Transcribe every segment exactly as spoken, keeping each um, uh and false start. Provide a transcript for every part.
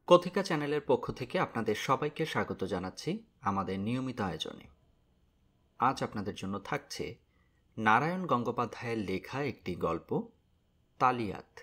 কথিকা চ্যানেলের পক্ষ থেকে আপনাদের সবাইকে স্বাগত জানাচ্ছি আমাদের নিয়মিত আয়োজনে। আজ আপনাদের জন্য থাকছে নারায়ণ গঙ্গোপাধ্যায়ের লেখা একটি গল্প, তালিয়াত।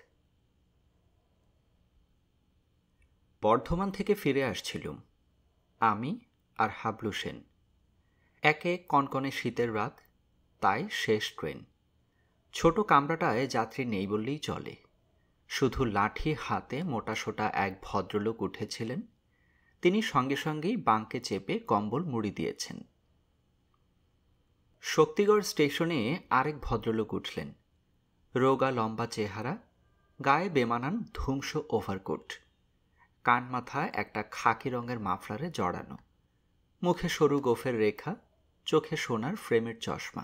বর্ধমান থেকে ফিরে আসছিলুম আমি আর হাবলু সেন। একে কনকনে শীতের রাত, তাই শেষ ট্রেন। ছোট কামরাটায় যাত্রী নেই বললেই চলে। শুধু লাঠি হাতে মোটাসোটা এক ভদ্রলোক উঠেছিলেন। তিনি সঙ্গে সঙ্গেই বাঁকে চেপে কম্বল মুড়ি দিয়েছেন। শক্তিগড় স্টেশনে আরেক ভদ্রলোক উঠলেন। রোগা লম্বা চেহারা, গায়ে বেমানান ধুমস ওভারকোট, কান মাথায় একটা খাকি রঙের মাফলারে জড়ানো, মুখে সরু গোফের রেখা, চোখে সোনার ফ্রেমের চশমা।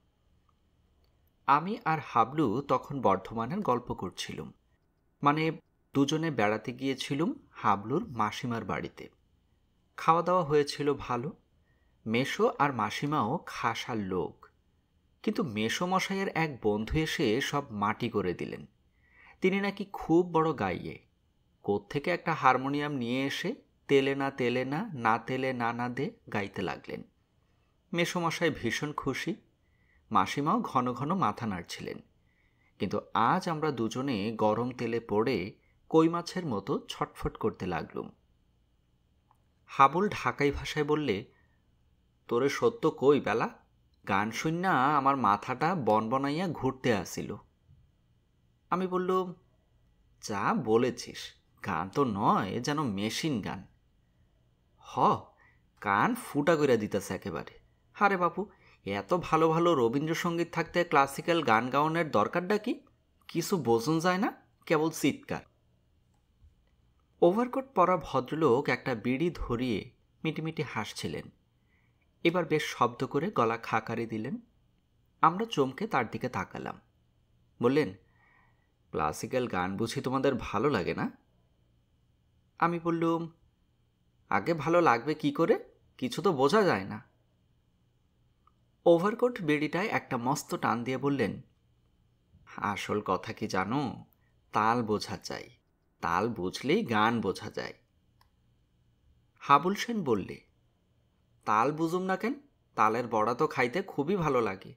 আমি আর হাবলু তখন বর্ধমানের গল্প করছিলুম। মানে দুজনে বেড়াতে গিয়েছিলুম হাবলুর মাসিমার বাড়িতে। খাওয়া দাওয়া হয়েছিল ভালো। মেসো আর মাসিমাও খাসার লোক, কিন্তু মেসো মশাইয়ের এক বন্ধু এসে সব মাটি করে দিলেন। তিনি নাকি খুব বড় গাইয়ে। কোত্থেকে একটা হারমোনিয়াম নিয়ে এসে তেলে না তেলে না না তেলে না না দে গাইতে লাগলেন। মেসো মশাই ভীষণ খুশি, মাসিমাও ঘন ঘন মাথা নাড়ছিলেন। কিন্তু আজ আমরা দুজনে গরম তেলে পড়ে কই মাছের মতো ছটফট করতে লাগলুম। হাবুল ঢাকাই ভাষায় বললে, তোরে সত্য কই বেলা, গান শুননা আমার মাথাটা বনবনাইয়া ঘুরতে আসিল। আমি বললুম, যা বলেছিস, গান তো নয়, যেন মেশিন গান। হ, কান ফুটা করে দিতেছে একেবারে। হারে বাপু, এত ভালো ভালো রবীন্দ্রসঙ্গীত থাকতে ক্লাসিক্যাল গান গাওয়ানোর দরকারটা কি? কিছু বোঝন যায় না, কেবল চিৎকার। ওভারকোট পরা ভদ্রলোক একটা বিড়ি ধরিয়ে মিটিমিটি হাসছিলেন। এবার বেশ শব্দ করে গলা খাকারি দিলেন। আমরা চমকে তার দিকে তাকালাম। বললেন, ক্লাসিক্যাল গান বুঝি তোমাদের ভালো লাগে না? আমি বললুম, আগে ভালো লাগবে কি করে, কিছু তো বোঝা যায় না। ওভারকোট বিড়িটায় একটা মস্ত টান দিয়ে বললেন, আসল কথা কি জানো, তাল বোঝা চাই, তাল বুঝলেই গান বোঝা যায়। হাবুল সেন বললে, তাল বুঝুম না কেন, তালের বড়া তো খাইতে খুবই ভালো লাগে।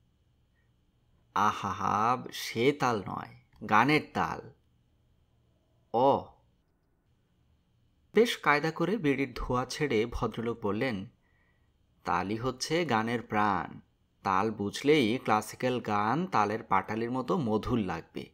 আহা, সে তাল নয়, গানের তাল। ও। বেশ কায়দা করে বিড়ির ধোঁয়া ছেড়ে ভদ্রলোক বললেন, তালই হচ্ছে গানের প্রাণ। তাল বুঝলেই ক্লাসিক্যাল গান তালের পাটালির মতো মধুর লাগবে,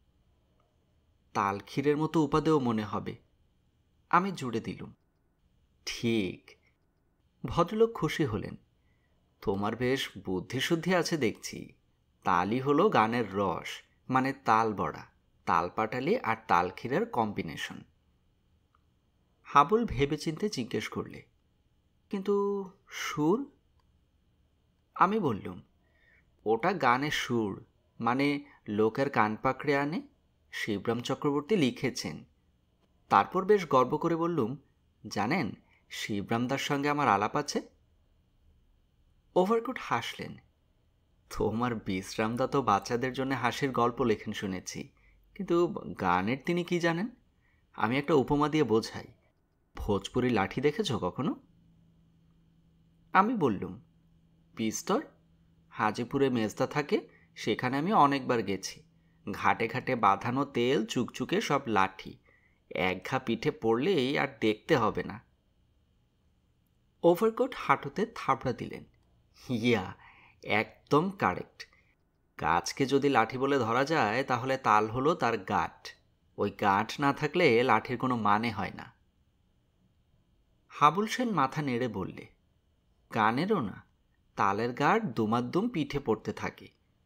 তাল ক্ষীরের মতো উপাদেয় মনে হবে। আমি জুড়ে দিলুম, ঠিক। ভদ্রলোক খুশি হলেন। তোমার বেশ বুদ্ধিশুদ্ধি আছে দেখছি। তালই হলো গানের রস, মানে তাল বড়া, তাল পাটালি আর তাল ক্ষীরের কম্বিনেশন। হাবুল ভেবেচিন্তে জিজ্ঞেস করলে, কিন্তু সুর? আমি বললুম, ওটা গানের সুর, মানে লোকের কান পাকড়ে আনে, শিবরাম চক্রবর্তী লিখেছেন। তারপর বেশ গর্ব করে বললুম, জানেন, শিবরামদার সঙ্গে আমার আলাপ আছে। ওভারকোট হাসলেন। তোমার বিশ্রামদা তো বাচ্চাদের জন্য হাসির গল্প লেখেন শুনেছি, কিন্তু গানের তিনি কি জানেন? আমি একটা উপমা দিয়ে বোঝাই। ভোজপুরি লাঠি দেখেছ কখনো? আমি বললুম, বিস্তর। হাজিপুরে মেজদা থাকে, সেখানে আমি অনেকবার গেছি। ঘাটে ঘাটে বাঁধানো তেল চুকচুকে সব লাঠি, এক ঘা পিঠে পড়লেই আর দেখতে হবে না। ওভারকোট হাঁটুতে থাবড়া দিলেন। ইয়া, একদম কারেক্ট। গাছকে যদি লাঠি বলে ধরা যায়, তাহলে তাল হলো তার গাঁট। ওই গাঁট না থাকলে লাঠির কোনো মানে হয় না। হাবুল সেন মাথা নেড়ে বললে, গানেরও না, তালের গাঁট দুমাদ্দুম পিঠে পড়তে থাকে।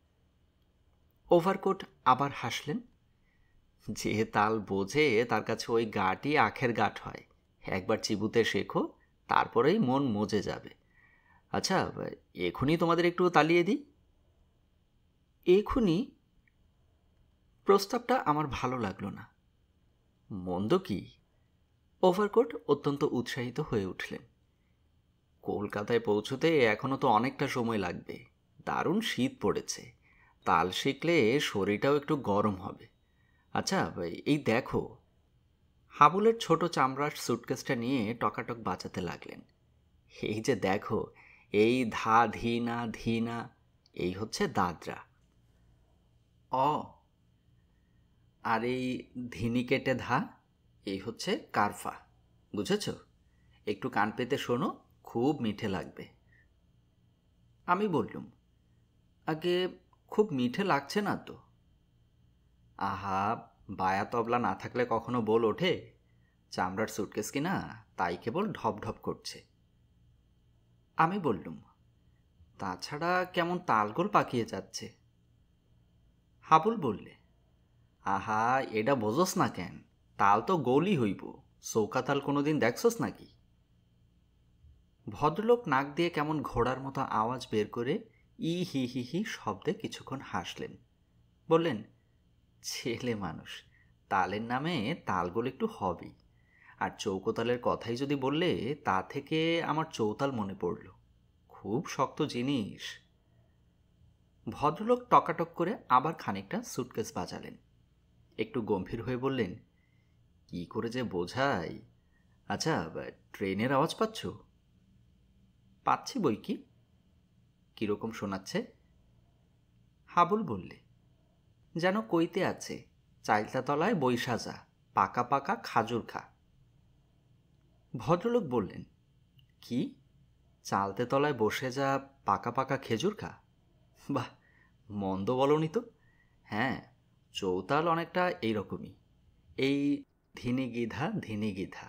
ওভারকোট আবার হাসলেন। যে তাল বোঝে তার কাছে ওই গাঁটই আখের গাঁট হয়। একবার চিবুতে শেখো, তারপরেই মন মজে যাবে। আচ্ছা, এখনই তোমাদের একটু তালিয়ে দিই। এখনই? প্রস্তাবটা আমার ভালো লাগলো না। মন্দ কি? ওভারকোট অত্যন্ত উৎসাহিত হয়ে উঠলেন। কলকাতায় পৌঁছতে এখনো তো অনেকটা সময় লাগবে। দারুণ শীত পড়েছে, তাল শিখলে শরীরটাও একটু গরম হবে। আচ্ছা, এই দেখো। হাবুলের ছোট চামড়ার সুটকেসটা নিয়ে টকাটক বাঁচাতে লাগলেন। এই যে দেখো, এই ধা ধি না ধি না, এই হচ্ছে দাদরা। অ আর এই ধিনি কেটে ধা, এই হচ্ছে কারফা। বুঝেছ? একটু কান পেতে শোনো, খুব মিঠে লাগবে। আমি বললুম, আগে খুব মিঠে লাগছে না তো। আহা, বায়া তবলা না থাকলে কখনো বল ওঠে? চামড়ার সুটকেস কিনা, তাই কেবল ঢপ ঢপ করছে। আমি বললুম, তাছাড়া কেমন তালগোল পাকিয়ে যাচ্ছে। হাবুল বললে, আহা, এটা বোঝোস না কেন? তাল তো গোলই হইব, চৌকা তাল কোনোদিন দেখছস নাকি? ভদ্রলোক নাক দিয়ে কেমন ঘোড়ার মতো আওয়াজ বের করে ই হি হি হি শব্দে কিছুক্ষণ হাসলেন। বললেন, ছেলে মানুষ, তালের নামে তালগোল একটু হবেই। আর চৌকোতালের কথাই যদি বললে, তা থেকে আমার চৌতাল মনে পড়ল। খুব শক্ত জিনিস। ভদ্রলোক টকাটক করে আবার খানিকটা সুটকেস বাজালেন। একটু গম্ভীর হয়ে বললেন, কি করে যে বোঝাই। আচ্ছা, ট্রেনের আওয়াজ পাচ্ছ? পাচ্ছি বই কি। কীরকম শোনাচ্ছে? হাবুল বললে, যেন কইতে আছে, চাইলতা তলায় বৈশা যা, পাকা পাকা খাজুর খা। ভদ্রলোক বললেন, কি? চালতে তলায় বসে যা, পাকা পাকা খেজুর খা? বাহ, মন্দ বলনি তো। হ্যাঁ, চৌতাল অনেকটা এইরকমই, এই ধিনি গিধা ধিনি গিধা।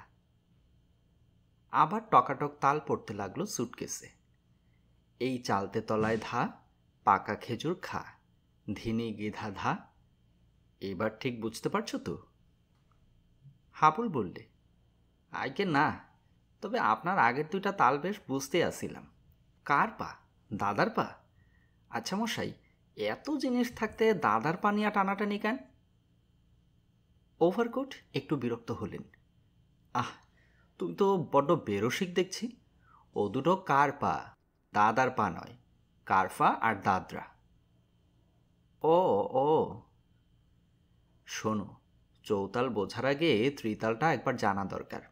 আবার টকাটক তাল পড়তে লাগলো সুটকেসে। এই চালতে তলায় ধা, পাকা খেজুর খা, ধিনি গিধা ধা। এবার ঠিক বুঝতে পারছো তো? হাবুল বললে, আইকে না, তবে আপনার আগের দুইটা তাল বেশ বুঝতে আসিলাম। কার পা? দাদার পা? আচ্ছা মশাই, এত জিনিস থাকতে দাদার পা নিয়ে টানাটানি কেন? ওভারকোট একটু বিরক্ত হলেন। আহ, তুমি তো বড্ড বেরসিক দেখছি। ও দুটো কার পা, দাদার পা নয়। কারফা আর দাদরা। ও ও শোনো, চৌতাল বোঝার আগে ত্রিতালটা একবার জানা দরকার।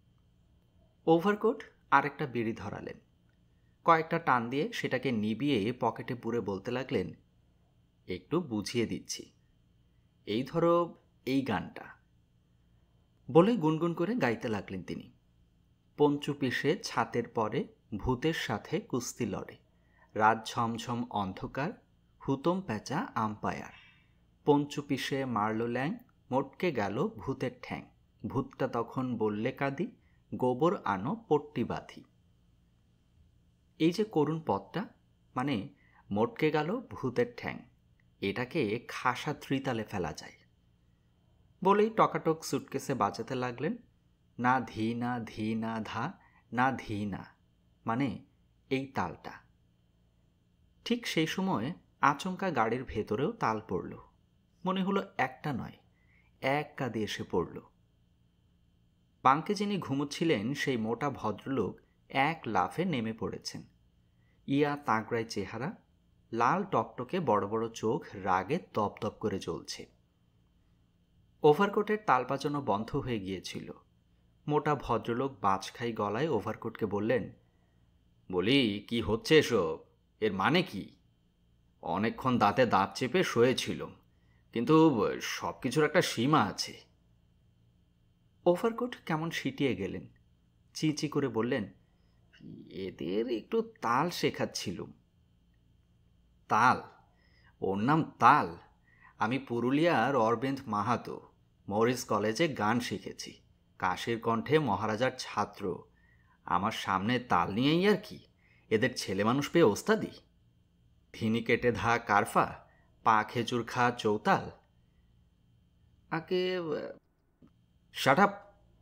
ওভারকোট আরেকটা বিড়ি ধরালেন। কয়েকটা টান দিয়ে সেটাকে নিবিয়ে পকেটে পুরে বলতে লাগলেন, একটু বুঝিয়ে দিচ্ছি। এই ধরো এই গানটা। বলে গুনগুন করে গাইতে লাগলেন তিনি। পঞ্চু পিষে ছাতের পরে, ভূতের সাথে কুস্তি লড়ে, রাত ঝমঝম অন্ধকার, হুতম প্যাঁচা আম্পায়ার, পঞ্চু পিষে মারল ল্যাং, মোটকে গেল ভূতের ঠ্যাং, ভূতটা তখন বললে কাঁদি, গোবর আনো পট্টি বাঁধি। এই যে করুণ পদটা, মানে মোটকে গেল ভূতের ঠ্যাং, এটাকে খাসা ত্রিতালে ফেলা যায়। বলেই টকাটক সুটকেসে বাজাতে লাগলেন, না ধি না ধি না ধা, না ধি না, মানে এই তালটা। ঠিক সেই সময় আচমকা গাড়ির ভেতরেও তাল পড়ল। মনে হলো একটা নয়, এক কাঁদে এসে পড়ল। বাঙ্কে যিনি ঘুমোচ্ছিলেন সেই মোটা ভদ্রলোক এক লাফে নেমে পড়েছেন। ইয়া তাগড়ায় চেহারা, লাল টকটকে বড় বড় চোখ রাগে দপদপ করে জ্বলছে। ওভারকোটের তাল বাজানো বন্ধ হয়ে গিয়েছিল। মোটা ভদ্রলোক বাজখাই গলায় ওভারকোটকে বললেন, বলি, কি হচ্ছে এসব? এর মানে কি? অনেকক্ষণ দাঁতে দাঁত চেপে শুয়েছিল, কিন্তু সব কিছুর একটা সীমা আছে। ওভারকোট কেমন সিটিয়ে গেলেন। চি চি করে বললেন, এদের একটু তাল শেখাচ্ছিলুম। তাল? ওর নাম তাল? আমি পুরুলিয়ার অরবিন্দ মাহাতো, মরিস কলেজে গান শিখেছি, কাশীর কণ্ঠে মহারাজার ছাত্র। আমার সামনে তাল নিয়েই আর কি, এদের ছেলে মানুষ পেয়ে ওস্তাদি। ধিনি কেটে ধা কারফা, পা খেজুর খা চৌতাল। আগে শাট আপ!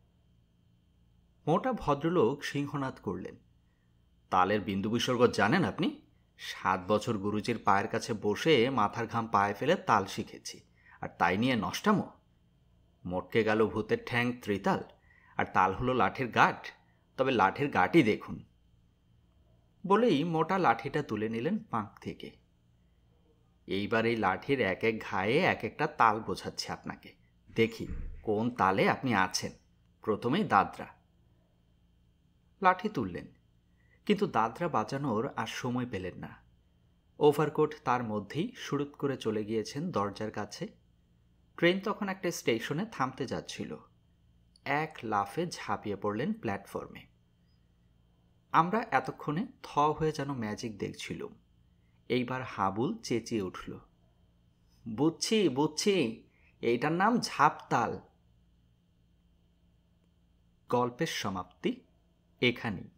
মোটা ভদ্রলোক সিংহনাদ করলেন। তালের বিন্দু বিসর্গ জানেন আপনি? সাত বছর গুরুজির পায়ের কাছে বসে মাথার ঘাম পায়ে ফেলে তাল শিখেছি, আর তাই নিয়ে নষ্টামো? মোটকে গেল ভূতের ঠ্যাং ত্রিতাল, আর তাল হলো লাঠির গাঁট। তবে লাঠির গাঁটই দেখুন। বলেই মোটা লাঠিটা তুলে নিলেন পাঁক থেকে। এইবার এই লাঠির এক এক ঘায়ে এক একটা তাল বোঝাচ্ছে আপনাকে। দেখি কোন তালে আপনি আছেন। প্রথমেই দাদরা। লাঠি তুললেন, কিন্তু দাদরা বাজানোর আর সময় পেলেন না। ওভারকোট তার মধ্যেই শুরুত করে চলে গিয়েছেন দরজার কাছে। ট্রেন তখন একটা স্টেশনে থামতে যাচ্ছিল। এক লাফে ঝাঁপিয়ে পড়লেন প্ল্যাটফর্মে। আমরা এতক্ষণে থ হয়ে যেন ম্যাজিক দেখছিলুম। এইবার হাবুল চেঁচিয়ে উঠল, বুঝছি বুঝছি, এইটার নাম ঝাঁপতাল। গল্পের সমাপ্তি এখানেই।